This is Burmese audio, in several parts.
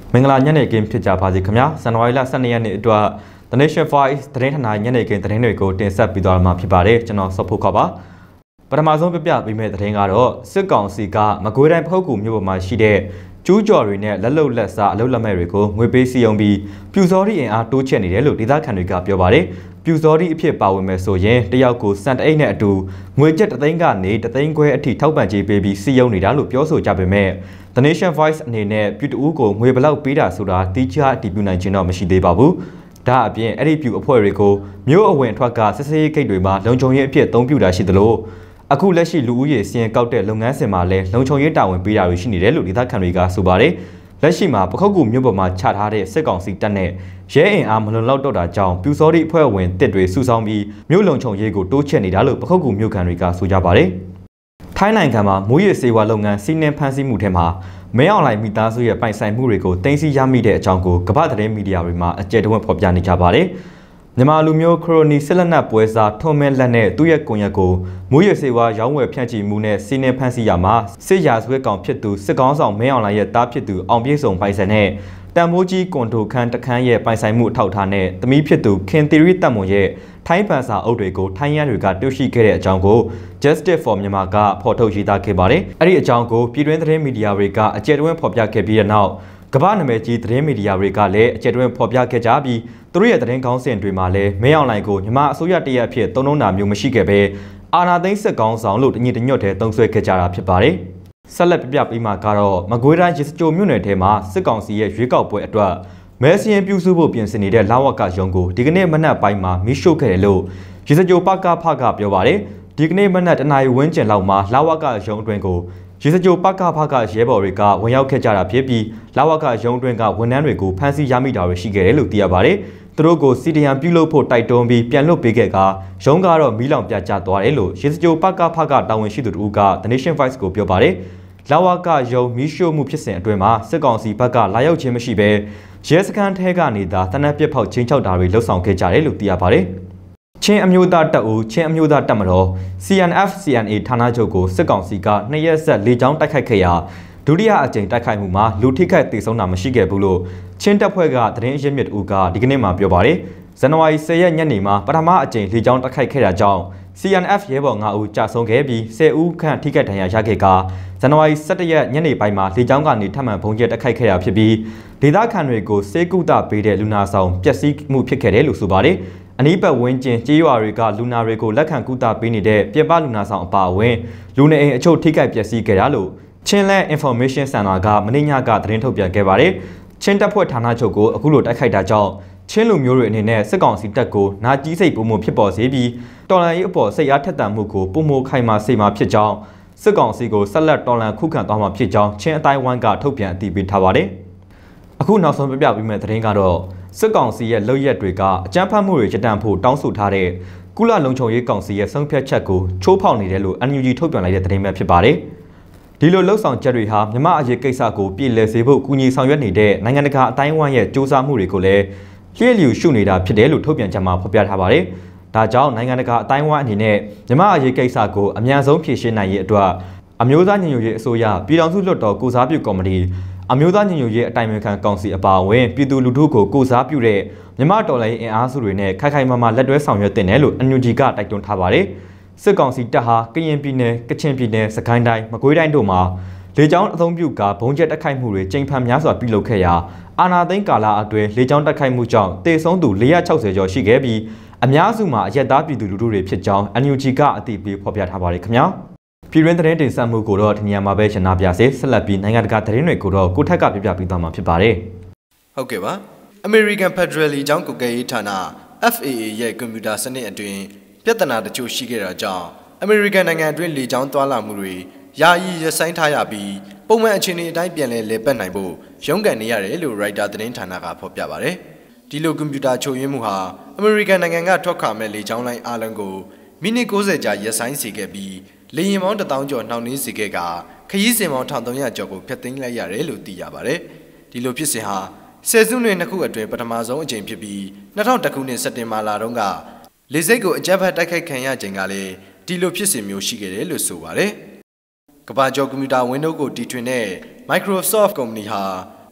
မင်္ဂလာညနေခင်းဖြစ်ကြပါစေခင်ဗျာဇန်နဝါရီလ12ရက်နေ့အတွက် The Nation Voice သတင်းဌာနညနေခင်းသတင်းတွေကိုတင်ဆက်ပြီးသွားမှာဖြစ်ပါတယ်ကျွန်တော်စောဖို့ခပါပထမဆုံးပြပြပေးမယ့်သတင်းကတော့စစ်ကောင်စီကမကွေးတိုင်းဖုတ်ကူမြို့ပေါ်မှာရှိတဲ့ကျူးကျော်တွေနဲ့လက်လုံလက်စားအလုပ်လက်မဲ့တွေကိုငွေပေးစီယုံပြီးပြူစော်ဒီအင်အားတိုးချဲ့နေတယ်လို့ဒေသခံတွေကပြောပါတယ်ပြူစော်ဒီအဖြစ်ပါဝင်မယ်ဆိုရင်တယောက်ကိုစံတအိတ်နဲ့အတူငွေကျပ်3သိန်းကနေ3သိန်းခွဲအထိထောက်ပံ့ကြေးပေးပြီးစီယုံနေတာလို့ပြောဆိုကြပေမဲ့ The Nation Voice အနေနဲ့ပြူတူဦးကိုငွေဘလောက်ပေးတာဆိုတာတိကျအတည်ပြုနိုင်ခြင်းတော့မရှိသေးပါဘူးဒါအပြင်အဲ့ဒီပြူအဖွဲ့တွေကိုမြို့အဝင်အထွက်ကစစ်စေးဂိတ်တွေမှာလုံခြုံရေးအဖြစ်အသုံးပြုတာရှိသလိုအခုလက်ရှိလူဦးရေစီရင်ကောက်တဲ့လုပ်ငန်းစဉ်မှာလည်းလုံခြုံရေးတာဝန်ပေးတာတွေရှိနေတယ်လို့ဒေသခံတွေကဆိုပါတယ်လက်ရှိမှာပခုတ်ကူမြို့ပေါ်မှာချထားတဲ့စစ်ကောင်စီတပ်နဲ့ရဲအင်အားမလုံလောက်တော့တာကြောင့်ပြူစောတိအဖွဲ့ဝင်တစ်တွေစုဆောင်းပြီးမြို့လုံခြုံရေးကိုတိုးချဲ့နေတာလို့ပခုတ်ကူမြို့ခံတွေကဆိုကြပါတယ်ထိုင်းနိုင်ငံမှာမူရစ်စေဝါလုပ်ငန်းစီးနှင်းဖမ်းဆီးမှုထဲမှာမဲအွန်လိုင်းမိသားစုရဲ့ပိုင်ဆိုင်မှုတွေကိုတင်စီရမိတဲ့အကြောင်းကိုကမ္ဘာသတင်းမီဒီယာတွေမှာအကြံတဝက်ဖော်ပြနေကြပါတယ်မြန်မာလူမျိုးခရိုနီစစ်လက်နက်ပွဲစားထွန်မဲလက်နဲ့သူ့ရဲ့ကွန်ရက်ကိုမူရစ်စေဝါရောင်းဝယ်ဖြန့်ချီမှုနဲ့စီးနှင်းဖမ်းဆီးရမှာစစ်ရာဇဝတ်ကောင်ဖြစ်သူစစ်ကောင်းဆောင်မဲအွန်လိုင်းရဲ့တားဖြစ်သူအောင်ပြေဆုံးပိုင်ဆိုင်တဲ့တန်မိုးကြီးကွန်တိုခန်းတခန်းရဲ့ပိုင်ဆိုင်မှုအထောက်အထားနဲ့သမီးဖြစ်သူခင်သီရီတက်မွန်ရဲ့ထိုင်းပန်စာအုပ်တွေကိုထိုင်းရန်တွေကတွေ့ရှိခဲ့တဲ့အကြောင်းကို Justice for Myanmar ကဖော်ထုတ်ရေးသားခဲ့ပါတယ်။အဲ့ဒီအကြောင်းကိုပြည်တွင်းသတင်းမီဒီယာတွေကအကြက်တွင်းဖော်ပြခဲ့ပြီးတဲ့နောက်ကမ္ဘာနာမည်ကြီးသတင်းမီဒီယာတွေကလည်းအကြက်တွင်းဖော်ပြခဲ့ကြပြီးသူတို့ရဲ့သတင်းကောင်းစင်တွေမှာလည်းမဲအွန်လိုင်းကိုမြန်မာအစိုးရတရက်အဖြစ်သုံးနှုန်းတာမျိုးမရှိခဲ့ပဲအာဏာသိမ်းစစ်ကောင်းဆောင်လို့တညီတညွတ်တဲ့သုံးဆွဲခဲ့ကြတာဖြစ်ပါတယ်။ဆက်လက်ပြပြပေးမှာကတော့မကွေးတိုင်းရစကြိုမြို့နယ်ထဲမှာစစ်ကောင်စီရဲ့ရွေးကောက်ပွဲအတွက်မဲစရင်ပြုစုဖို့ပြင်ဆင်နေတဲ့လာဝကရုံးကိုဒီကနေ့မနက်ပိုင်းမှာမိရှို့ခဲ့တယ်လို့ရစကြိုပကဖကပြောပါတယ်ဒီကနေ့မနက်တနာရီဝန်းကျင်လောက်မှာလာဝကရုံးအတွင်းကိုရစကြိုပကဖကရဲဘော်တွေကဝင်ရောက်ခဲ့ကြတာဖြစ်ပြီးလာဝကရုံးအတွင်းကဝန်ထမ်းတွေကိုဖမ်းဆီးရမိတာတွေရှိခဲ့တယ်လို့သိရပါတယ်သူတို့ကိုစီဒီယံပြုလုပ်ဖို့တိုက်တွန်းပြီးပြန်လွတ်ပေးခဲ့ကရုံးကတော့မီးလောင်ပြကျသွားတယ်လို့ရစကြိုပကဖကတာဝန်ရှိသူတို့က The Nation Voice ကိုပြောပါတယ်လာဝကရုံးမီးရှို့မှုဖြစ်စဉ်အတွင်းမှာစစ်ကောင်စီဘက်ကလာရောက်ခြင်းမရှိဘဲရဲစခန်းထဲကနေသာတနက်ပြစ်ဖောက်ချင်းချောက်တာတွေလှုပ်ဆောင်ခဲ့ကြတယ်လို့သိရပါတယ်။ချင်းအမျိုးသားတပ်ဦးချင်းအမျိုးသားတပ်မတော် CNF CNA ဌာနချုပ်ကိုစစ်ကောင်စီက2ရက်ဆက်လေကြောင်းတိုက်ခိုက်ခဲ့ရာဒုတိယအကြိမ်တိုက်ခိုက်မှုမှာလူထိခိုက်သေဆုံးတာမရှိခဲ့ဘူးလို့ချင်းတပ်ဖွဲ့ကသတင်းအရင်းမြစ်ဦးကဒီကနေ့မှပြောပါတယ်။ဇန်နဝါရီ10ရက်ညနေမှာပထမအကြိမ်လေကြောင်းတိုက်ခိုက်ခဲ့တာကြောင့် CNF ရဲဘော်9ဦးကြာဆုံးခဲ့ပြီး10ဦးခန့်ထိခိုက်ဒဏ်ရာရခဲ့ကဇန်နဝါရီ17ရက်ညနေပိုင်းမှာလေကြောင်းကနေထပ်မံဘုံကျဲတိုက်ခိုက်ခဲ့တာဖြစ်ပြီးဒေသခံတွေကိုစေကုသပေးတဲ့လူနာဆောင်ပျက်စီးမှုဖြစ်ခဲ့တယ်လို့ဆိုပါတယ်။အနီးပတ်ဝန်းကျင်ကြေးရွာတွေကလူနာတွေကိုလက်ခံကုသပေးနေတဲ့ပြပလူနာဆောင်အပါအဝင်လူနေအိမ်အချို့ထိခိုက်ပျက်စီးခဲ့တာလို့ချင်းလန် Information Center ကမနေ့ညကသတင်းထုတ်ပြန်ခဲ့ပါတယ်။ချင်းတပ်ဖွဲ့ဌာနချုပ်ကိုအခုလိုတိုက်ခိုက်တာကြောင့်ချင်းလူမျိုးတွေအနေနဲ့စစ်ကောင်စီတပ်ကိုနာကြီးစိတ်ပုံမှုဖြစ်ပေါ်စေပြီးတော်လှန်ရေးအပေါ်စိတ်အားထက်သန်မှုကိုပုံမခိုင်မာစေမှာဖြစ်ကြောင်းစစ်ကောင်စီကိုဆက်လက်တော်လှန်ခုခံသွားမှာဖြစ်ကြောင်းချင်းအတိုင်းဝိုင်းကထုတ်ပြန်အတည်ပြုထားပါတယ်။အခုနောက်ဆုံးပြပြပေးမယ့်သတင်းကတော့စစ်ကောင်စီရဲ့လုပ်ရက်တွေကအကြမ်းဖက်မှုတွေရပ်တန့်ဖို့တောင်းဆိုထားတဲ့ကုလလုံခြုံရေးကောင်စီရဲ့ဆုံးဖြတ်ချက်ကိုချိုးဖောက်နေတယ်လို့ NUG ထုတ်ပြန်လိုက်တဲ့သတင်းပဲဖြစ်ပါတယ်။ဒီလိုလှုပ်ဆောင်ချက်တွေဟာမြန်မာအရေးကိစ္စကိုပြည်လည်စေဖို့ကူညီဆောင်ရွက်နေတဲ့နိုင်ငံတကာအတိုင်းဝိုင်းရဲ့စ조사မှုတွေကိုလည်းလျှက်လျူရှုနေတာဖြစ်တယ်လို့ထုတ်ပြန်ချက်မှာဖော်ပြထားပါတယ်။ဒါကြောင့်နိုင်ငံတကာအတိုင်းဝိုင်းအနေနဲ့မြန်မာအရေးကိစ္စကိုအမြန်ဆုံးဖြေရှင်းနိုင်ရေးအတွက်အမျိုးသားညီညွတ်ရေးအစိုးရပြည်ထောင်စုလွှတ်တော်ကိုစားပြုကော်မတီအမျိုးသားညီညွတ်ရေးအတိုင်ပင်ခံကောင်စီအပါအဝင်ပြည်သူလူထုကိုကိုစားပြုတဲ့မြန်မာတော်လှန်ရေးအင်အားစုတွေနဲ့ခိုင်ခိုင်မာမာလက်တွဲဆောင်ရွက်တင်တယ်လို့ NUG ကတိုက်တွန်းထားပါတယ်။စစ်ကောင်စီတပ်ဟာကရင်ပြည်နယ်ကချင်ပြည်နယ်စကိုင်းတိုင်းမကွေးတိုင်းတို့မှာလေကြောင်းအသုံးပြုကဘုံကျဲတိုက်ခိုက်မှုတွေကြိမ်ဖန်များစွာပြုလုပ်ခဲ့ရာအာဏာသိမ်းကာလအတွင်းလေကြောင်းတိုက်ခိုက်မှုကြောင့်တေဆုံးသူ460ကျော်ရှိခဲ့ပြီးအများစုမှာအရက်သားပြည်သူလူထုတွေဖြစ်ကြောင်း NUG ကအသိပေးဖော်ပြထားပါတယ်ခင်ဗျာပြည်တွင်းသတင်းတင်ဆက်မှုကိုတော့ဒီနေရာမှာပဲရှင်းပြပါစေဆက်လက်ပြီးနိုင်ငံတကာသတင်းတွေကိုတော့ကိုထက်ကပြပြပေးသွားမှာဖြစ်ပါတယ်ဟုတ်ကဲ့ပါ American Federal အကြောင်းကုကဲရေးဌာန FAA ရဲ့ကွန်ပျူတာစနစ်အတွင်းပြဿနာတချို့ရှိခဲ့တာကြောင့် American နိုင်ငံအတွင်းလေကြောင်းသွားလာမှုတွေယာယီရဆိုင်ထားရပြီးပုံမှန်အခြေအနေအတိုင်းပြန်လဲပတ်နိုင်ဖို့ရုန်းကန်နေရတယ်လို့ Writer သတင်းဌာနကဖော်ပြပါတယ်ဒီလိုကွန်ပျူတာချို့ယွင်းမှုဟာ American နိုင်ငံကထွက်ခွာမဲ့လေကြောင်းလိုင်းအားလုံးကိုမိနစ်60ကြာရက်ဆိုင်စေခဲ့ပြီးလေယာဉ်ပေါင်း1000ကျော်နှောင့်နှေးစေခဲ့ကခရီးစဉ်ပေါင်း1300ကျော်ကိုဖျက်သိမ်းလိုက်ရတယ်လို့သိရပါတယ်ဒီလိုဖြစ်စဉ်ဟာဆယ်စုနှစ်နှစ်ခုအတွင်းပထမဆုံးအကြိမ်ဖြစ်ပြီး2001ခုနှစ်စက်တင်ဘာလတုန်းကလေဆိပ်ကိုအကြမ်းဖက်တိုက်ခိုက်ခံရချိန်ကလည်းဒီလိုဖြစ်စဉ်မျိုးရှိခဲ့တယ်လို့ဆိုပါတယ်ကမ္ဘာကျော်ကွန်ပျူတာ Windows ကိုတီထွင်တဲ့ Microsoft ကုမ္ပဏီဟာ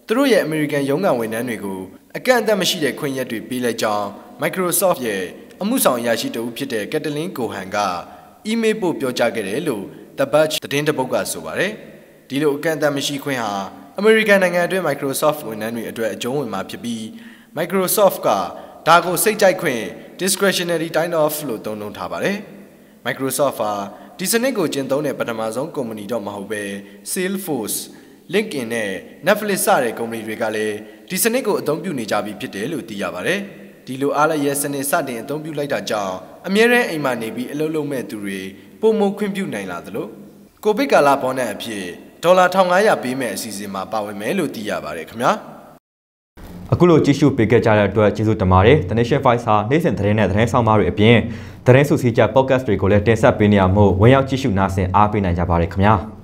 သူတို့ရဲ့ American ရုံးကဝန်ထမ်းတွေကိုအကန့်အသတ်မရှိတဲ့ခွင့်ရက်တွေပေးလိုက်ကြောင်း Microsoft ရဲ့အမှုဆောင်အရာရှိတဦးဖြစ်တဲ့ Kathleen Cohen ကအီးမေးလ်ပို့ပြောကြားခဲ့တယ်လို့ The Batch သတင်းတပုတ်ကဆိုပါတယ်။ဒီလိုအကန့်အသတ်မရှိခွင့်ဟာ American နိုင်ငံအတွင်း Microsoft ဝန်ထမ်းတွေအတွက်အကျုံးဝင်မှာဖြစ်ပြီး Microsoft ကဒါကိုစိတ်ကြိုက်ခွင့် discretionary time off လို့သုံးနှုန်းထားပါတယ်။ Microsoft ဟာဒီစနစ်ကိုကျင့်သုံးတဲ့ပထမဆုံးကုမ္ပဏီတော့မဟုတ်ပဲ Salesforce, LinkedIn နဲ့ Netflix စတဲ့ကုမ္ပဏီတွေကလည်းဒီစနစ်ကိုအသုံးပြုနေကြပြီဖြစ်တယ်လို့သိရပါတယ်။ဒီလိုအားလျက်စနစ်စတင်အသုံးပြုလိုက်တာကြောင့်အမြဲတမ်းအိမ်မှာနေပြီးအလုပ်လုပ်မဲ့သူတွေပုံမခွင့်ပြုနိုင်လာသလိုကိုဗစ်ကာလဘောနက်အဖြစ်ဒေါ်လာ1500ပေးမဲ့အစီအစဉ်မှာပါဝင်မယ်လို့သိရပါတယ်ခင်ဗျာ။အခုလိုကြည့်ရှုပေးခဲ့ကြတဲ့အတွက်ကျေးဇူးတင်ပါတယ်။ The Nation Voice ဟာနေ့စဉ်သတင်းနဲ့သတင်းဆောင်မတွေအပြင်သတင်းစုစည်းချက် podcast တွေကိုလည်းတင်ဆက်ပေးနေရမို့ဝင်ရောက်ကြည့်ရှုနားဆင်အားပေးနိုင်ကြပါတယ်ခင်ဗျာ။